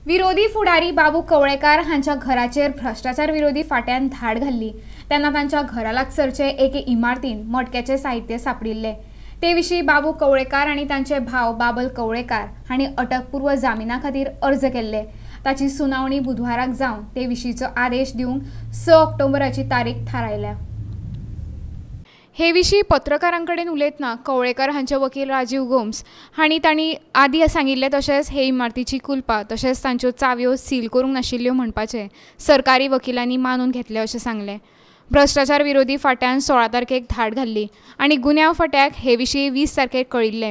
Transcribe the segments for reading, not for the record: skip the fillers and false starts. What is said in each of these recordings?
विरोधी फुडारी बाबू कवळेकार हांच्या घराचेर भ्रष्टाचार विरोधी फाट्यान धाड घाल्ली तेन्ना तांच्या घरा लागसरचे एके इमारतीन मडक्याचे साहित्य सापडिल्ले। ते विशीं बाबू कवळेकार आनी तांचे भाव बाबल कवळेकार हांणी अटकपूर्व जामिना खातीर अर्ज केल्ले। ताची सुनावणी बुधवाराक जावन ते विशींचो आदेश दिवंक 6 ऑक्टोबराची तारीख थारायल्या। हे विशीं पत्रकारांकडेन उलयतना कवळेकार हांचे वकील राजीव गोम्स हांणी तांणी आदीं सांगिल्लें तशेंच हे इमारतीची कुलपां तशेंच तांच्यो चावयो सील करूंक नाशिल्ल्यो म्हणपाचें सरकारी वकिलांनी मानून घेतलें अशें सांगलें। भ्रष्टाचार विरोधी फाट्यान 16 तारखेक धाड घाल्ली आनी गुन्यांव फाट्याक हे विशीं 20 तारखेक कळिल्लें।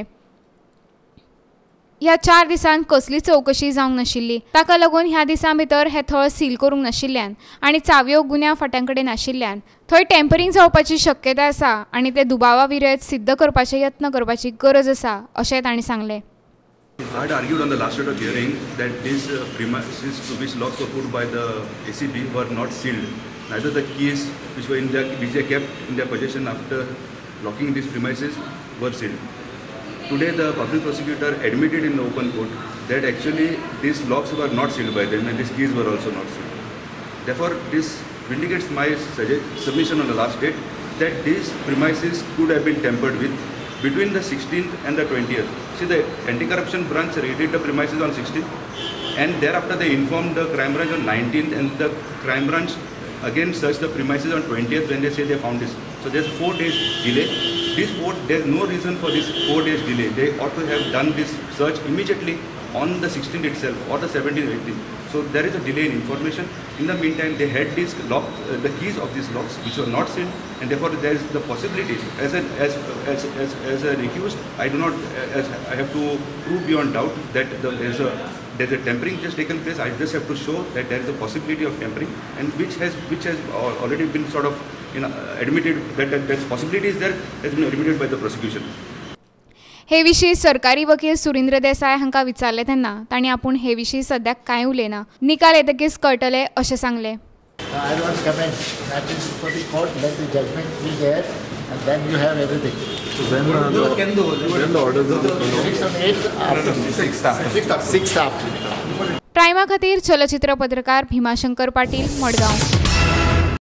ह्या 4 दिसांत कसली चवकशी जावंक नाशिल्ली, ताका लागून ह्या दिसां भितर हे थळ सील करूंक नाशिल्ल्यान आनी चावयो गुन्यांव फाट्यां कडेन आशिल्ल्यान थंय टेम्परिंग जावपाची शक्यताय आसा आनी ते दुबावा विरयत सिद्ध करपाचे यत्न करपाची गरज आसा अशें तांणी सांगलें। I had argued on the last date of hearing that these premises to which locks were put by the ACB were not sealed. Neither the keys which they kept in their possession after locking these premises were sealed. Today the public prosecutor admitted in the open court that actually these locks were not sealed by them and these keys were also not sealed. Therefore, this vindicates my submission on the last date that these premises could have been tampered with between the 16th and the 20th. See, the anti-corruption branch raided the premises on 16th and thereafter they informed the crime branch on 19th and the crime branch again searched the premises on 20th when they say they found this. So there's 4 days delay. There's no reason for this 4 days delay. They ought to have done this search immediately on the 16th itself or the 17th, 18th. So there is a delay in information. In the meantime, they had these the keys of these locks which were not sealed, and therefore there is the possibility. As an accused, I do not. I have to prove beyond doubt that there's a tampering just taken place. I just have to show that there is a possibility of tampering, and which has already been sort of admitted that possibility is there, has been admitted by the prosecution. हे विशीं सरकारी वकील सुरेंद्र देसाय हांकां विचारले तेन्ना तांणी आपूण हे विशीं सद्याक कांय उलयना, निकाल येतकीच कळटले अशें सांगलें। I don't comment. That is for the court. Let the judgment be there, and then you have everything. So when the orders are 6 and 8 after 6th after. प्रायमा खातीर चलचित्र पत्रकार भीमाशंकर पाटील, मडगांव।